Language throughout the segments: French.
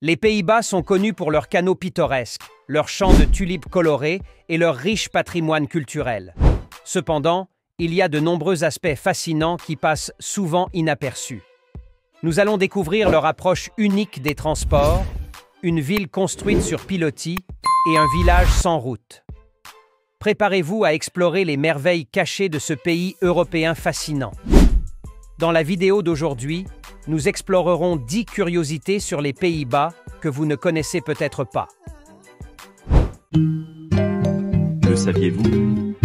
Les Pays-Bas sont connus pour leurs canaux pittoresques, leurs champs de tulipes colorés et leur riche patrimoine culturel. Cependant, il y a de nombreux aspects fascinants qui passent souvent inaperçus. Nous allons découvrir leur approche unique des transports, une ville construite sur pilotis et un village sans route. Préparez-vous à explorer les merveilles cachées de ce pays européen fascinant. Dans la vidéo d'aujourd'hui, nous explorerons 10 curiosités sur les Pays-Bas que vous ne connaissez peut-être pas. Le saviez-vous?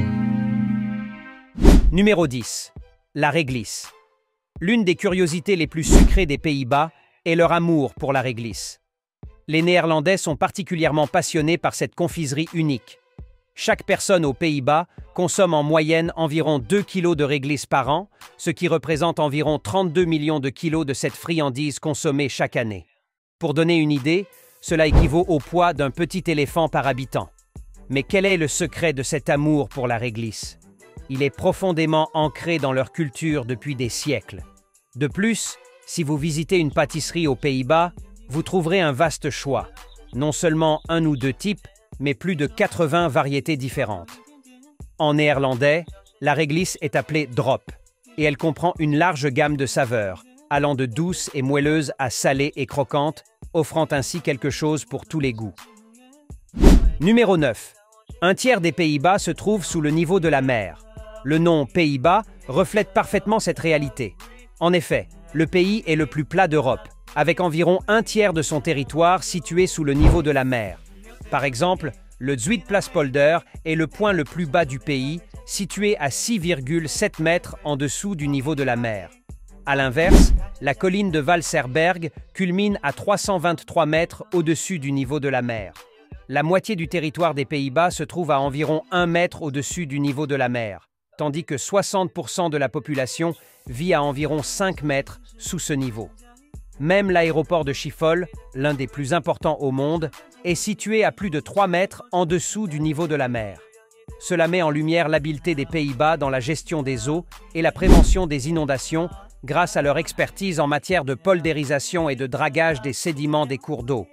Numéro 10. La réglisse. L'une des curiosités les plus sucrées des Pays-Bas est leur amour pour la réglisse. Les Néerlandais sont particulièrement passionnés par cette confiserie unique. Chaque personne aux Pays-Bas consomme en moyenne environ 2 kg de réglisse par an, ce qui représente environ 32 millions de kilos de cette friandise consommée chaque année. Pour donner une idée, cela équivaut au poids d'un petit éléphant par habitant. Mais quel est le secret de cet amour pour la réglisse? Il est profondément ancré dans leur culture depuis des siècles. De plus, si vous visitez une pâtisserie aux Pays-Bas, vous trouverez un vaste choix. Non seulement un ou deux types, mais plus de 80 variétés différentes. En néerlandais, la réglisse est appelée drop, et elle comprend une large gamme de saveurs, allant de douce et moelleuse à salée et croquante, offrant ainsi quelque chose pour tous les goûts. Numéro 9. Un tiers des Pays-Bas se trouve sous le niveau de la mer. Le nom Pays-Bas reflète parfaitement cette réalité. En effet, le pays est le plus plat d'Europe, avec environ un tiers de son territoire situé sous le niveau de la mer. Par exemple, le Zuidplaspolder est le point le plus bas du pays, situé à 6,7 mètres en dessous du niveau de la mer. A l'inverse, la colline de Valserberg culmine à 323 mètres au-dessus du niveau de la mer. La moitié du territoire des Pays-Bas se trouve à environ 1 mètre au-dessus du niveau de la mer, tandis que 60% de la population vit à environ 5 mètres sous ce niveau. Même l'aéroport de Schiphol, l'un des plus importants au monde, est situé à plus de 3 mètres en dessous du niveau de la mer. Cela met en lumière l'habileté des Pays-Bas dans la gestion des eaux et la prévention des inondations grâce à leur expertise en matière de poldérisation et de dragage des sédiments des cours d'eau.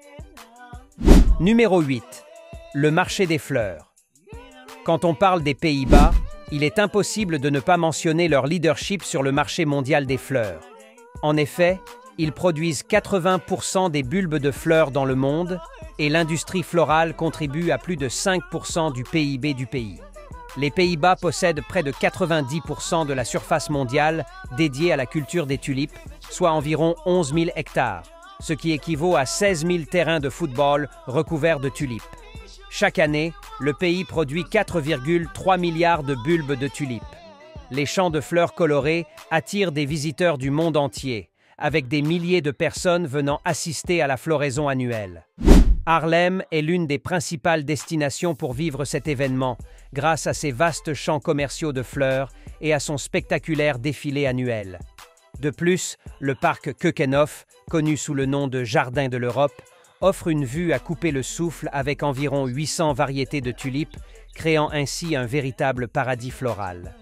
Numéro 8. Le marché des fleurs. Quand on parle des Pays-Bas, il est impossible de ne pas mentionner leur leadership sur le marché mondial des fleurs. En effet, ils produisent 80% des bulbes de fleurs dans le monde et l'industrie florale contribue à plus de 5% du PIB du pays. Les Pays-Bas possèdent près de 90% de la surface mondiale dédiée à la culture des tulipes, soit environ 11 000 hectares, ce qui équivaut à 16 000 terrains de football recouverts de tulipes. Chaque année, le pays produit 4,3 milliards de bulbes de tulipes. Les champs de fleurs colorées attirent des visiteurs du monde entier, avec des milliers de personnes venant assister à la floraison annuelle. Haarlem est l'une des principales destinations pour vivre cet événement, grâce à ses vastes champs commerciaux de fleurs et à son spectaculaire défilé annuel. De plus, le parc Keukenhof, connu sous le nom de Jardin de l'Europe, offre une vue à couper le souffle avec environ 800 variétés de tulipes, créant ainsi un véritable paradis floral.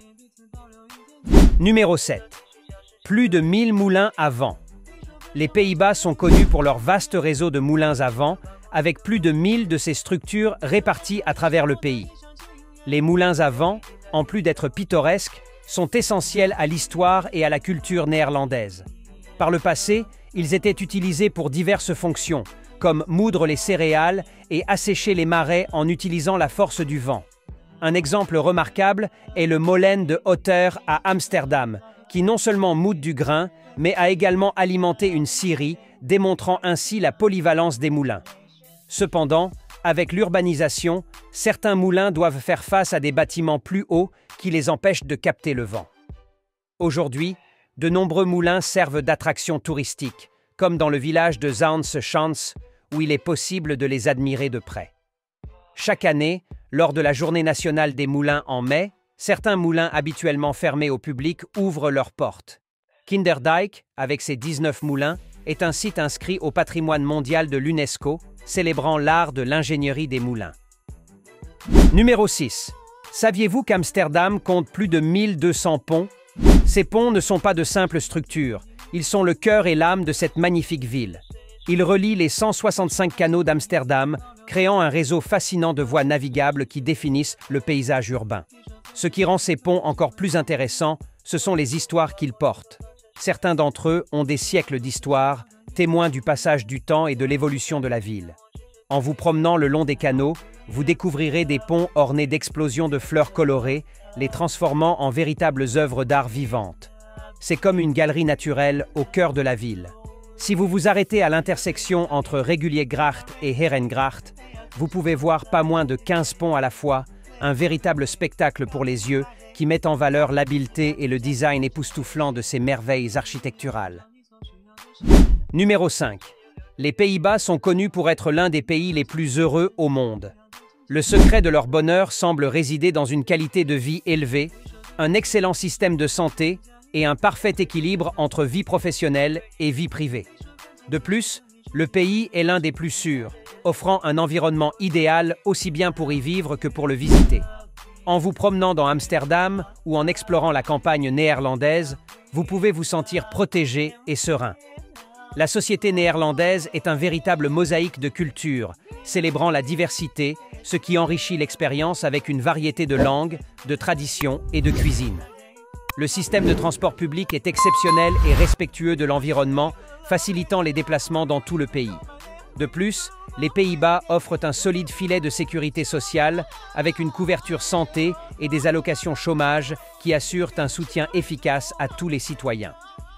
Numéro 7. Plus de 1000 moulins à vent. Les Pays-Bas sont connus pour leur vaste réseau de moulins à vent, avec plus de 1000 de ces structures réparties à travers le pays. Les moulins à vent, en plus d'être pittoresques, sont essentiels à l'histoire et à la culture néerlandaise. Par le passé, ils étaient utilisés pour diverses fonctions, comme moudre les céréales et assécher les marais en utilisant la force du vent. Un exemple remarquable est le molen de Otter à Amsterdam, qui non seulement moude du grain, mais a également alimenté une scierie, démontrant ainsi la polyvalence des moulins. Cependant, avec l'urbanisation, certains moulins doivent faire face à des bâtiments plus hauts qui les empêchent de capter le vent. Aujourd'hui, de nombreux moulins servent d'attraction touristique, comme dans le village de Zaanse-Schans, où il est possible de les admirer de près. Chaque année, lors de la Journée nationale des moulins en mai, certains moulins habituellement fermés au public ouvrent leurs portes. Kinderdijk, avec ses 19 moulins, est un site inscrit au patrimoine mondial de l'UNESCO, célébrant l'art de l'ingénierie des moulins. Numéro 6. Saviez-vous qu'Amsterdam compte plus de 1200 ponts? Ces ponts ne sont pas de simples structures, ils sont le cœur et l'âme de cette magnifique ville. Il relie les 165 canaux d'Amsterdam, créant un réseau fascinant de voies navigables qui définissent le paysage urbain. Ce qui rend ces ponts encore plus intéressants, ce sont les histoires qu'ils portent. Certains d'entre eux ont des siècles d'histoire, témoins du passage du temps et de l'évolution de la ville. En vous promenant le long des canaux, vous découvrirez des ponts ornés d'explosions de fleurs colorées, les transformant en véritables œuvres d'art vivantes. C'est comme une galerie naturelle au cœur de la ville. Si vous vous arrêtez à l'intersection entre Reguliergracht et Herengracht, vous pouvez voir pas moins de 15 ponts à la fois, un véritable spectacle pour les yeux qui met en valeur l'habileté et le design époustouflant de ces merveilles architecturales. Numéro 5. Les Pays-Bas sont connus pour être l'un des pays les plus heureux au monde. Le secret de leur bonheur semble résider dans une qualité de vie élevée, un excellent système de santé et un parfait équilibre entre vie professionnelle et vie privée. De plus, le pays est l'un des plus sûrs, offrant un environnement idéal aussi bien pour y vivre que pour le visiter. En vous promenant dans Amsterdam ou en explorant la campagne néerlandaise, vous pouvez vous sentir protégé et serein. La société néerlandaise est un véritable mosaïque de cultures, célébrant la diversité, ce qui enrichit l'expérience avec une variété de langues, de traditions et de cuisines. Le système de transport public est exceptionnel et respectueux de l'environnement, facilitant les déplacements dans tout le pays. De plus, les Pays-Bas offrent un solide filet de sécurité sociale avec une couverture santé et des allocations chômage qui assurent un soutien efficace à tous les citoyens.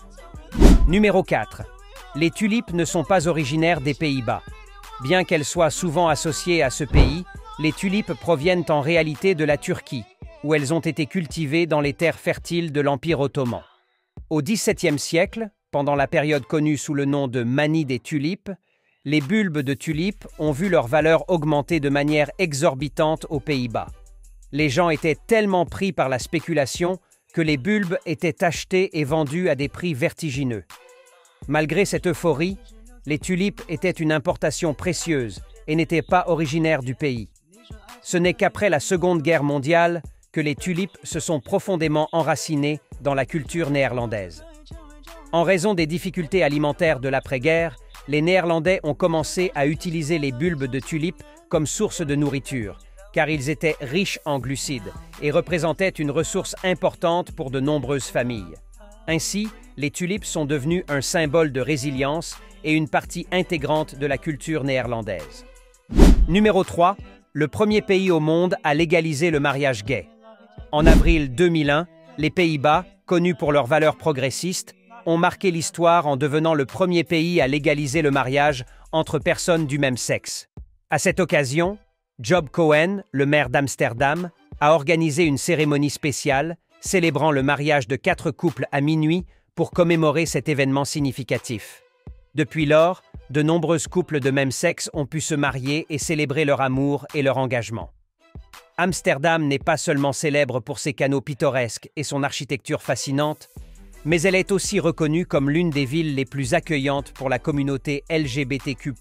Numéro 4. Les tulipes ne sont pas originaires des Pays-Bas. Bien qu'elles soient souvent associées à ce pays, les tulipes proviennent en réalité de la Turquie, où elles ont été cultivées dans les terres fertiles de l'Empire ottoman. Au XVIIe siècle, pendant la période connue sous le nom de manie des tulipes, les bulbes de tulipes ont vu leur valeur augmenter de manière exorbitante aux Pays-Bas. Les gens étaient tellement pris par la spéculation que les bulbes étaient achetés et vendus à des prix vertigineux. Malgré cette euphorie, les tulipes étaient une importation précieuse et n'étaient pas originaires du pays. Ce n'est qu'après la Seconde Guerre mondiale que les tulipes se sont profondément enracinées dans la culture néerlandaise. En raison des difficultés alimentaires de l'après-guerre, les Néerlandais ont commencé à utiliser les bulbes de tulipes comme source de nourriture, car ils étaient riches en glucides et représentaient une ressource importante pour de nombreuses familles. Ainsi, les tulipes sont devenues un symbole de résilience et une partie intégrante de la culture néerlandaise. Numéro 3. Le premier pays au monde à légaliser le mariage gay. En avril 2001, les Pays-Bas, connus pour leurs valeurs progressistes, ont marqué l'histoire en devenant le premier pays à légaliser le mariage entre personnes du même sexe. À cette occasion, Job Cohen, le maire d'Amsterdam, a organisé une cérémonie spéciale célébrant le mariage de 4 couples à minuit pour commémorer cet événement significatif. Depuis lors, de nombreux couples de même sexe ont pu se marier et célébrer leur amour et leur engagement. Amsterdam n'est pas seulement célèbre pour ses canaux pittoresques et son architecture fascinante, mais elle est aussi reconnue comme l'une des villes les plus accueillantes pour la communauté LGBTQ+.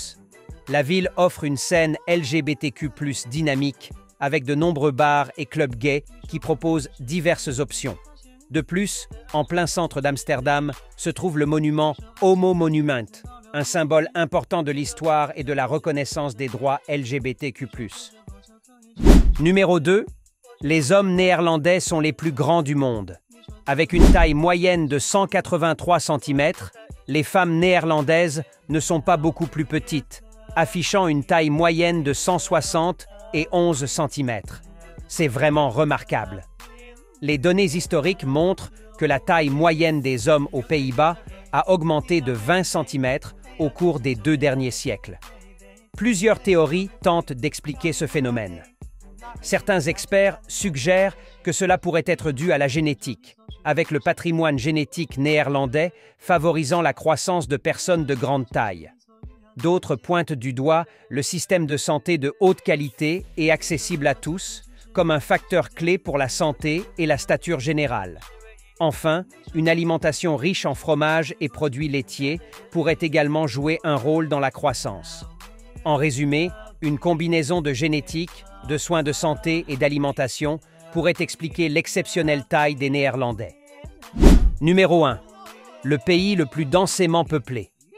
La ville offre une scène LGBTQ+, dynamique, avec de nombreux bars et clubs gays qui proposent diverses options. De plus, en plein centre d'Amsterdam se trouve le monument Homo Monument, un symbole important de l'histoire et de la reconnaissance des droits LGBTQ+. Numéro 2. Les hommes néerlandais sont les plus grands du monde. Avec une taille moyenne de 183 cm, les femmes néerlandaises ne sont pas beaucoup plus petites, affichant une taille moyenne de 160 et 11 cm. C'est vraiment remarquable. Les données historiques montrent que la taille moyenne des hommes aux Pays-Bas a augmenté de 20 cm au cours des 2 derniers siècles. Plusieurs théories tentent d'expliquer ce phénomène. Certains experts suggèrent que cela pourrait être dû à la génétique, avec le patrimoine génétique néerlandais favorisant la croissance de personnes de grande taille. D'autres pointent du doigt le système de santé de haute qualité et accessible à tous, comme un facteur clé pour la santé et la stature générale. Enfin, une alimentation riche en fromage et produits laitiers pourrait également jouer un rôle dans la croissance. En résumé, une combinaison de génétique, de soins de santé et d'alimentation pourrait expliquer l'exceptionnelle taille des Néerlandais. Numéro 1. Le pays le plus densément peuplé.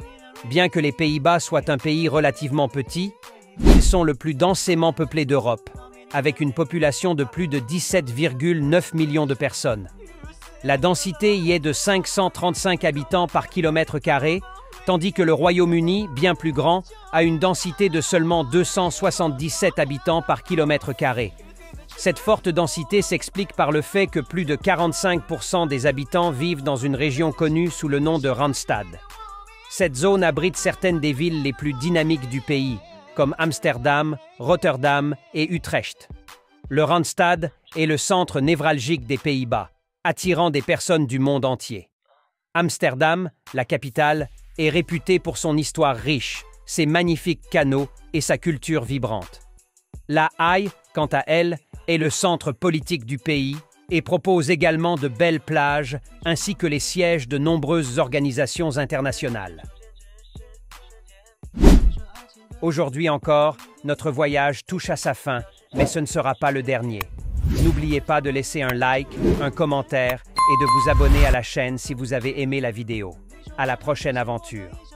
Bien que les Pays-Bas soient un pays relativement petit, ils sont le plus densément peuplé d'Europe, avec une population de plus de 17,9 millions de personnes. La densité y est de 535 habitants par kilomètre carré, tandis que le Royaume-Uni, bien plus grand, a une densité de seulement 277 habitants par kilomètre carré. Cette forte densité s'explique par le fait que plus de 45% des habitants vivent dans une région connue sous le nom de Randstad. Cette zone abrite certaines des villes les plus dynamiques du pays, comme Amsterdam, Rotterdam et Utrecht. Le Randstad est le centre névralgique des Pays-Bas, attirant des personnes du monde entier. Amsterdam, la capitale, est réputée pour son histoire riche, ses magnifiques canaux et sa culture vibrante. La Haye, quant à elle, est le centre politique du pays et propose également de belles plages ainsi que les sièges de nombreuses organisations internationales. Aujourd'hui encore, notre voyage touche à sa fin, mais ce ne sera pas le dernier. N'oubliez pas de laisser un like, un commentaire et de vous abonner à la chaîne si vous avez aimé la vidéo. À la prochaine aventure.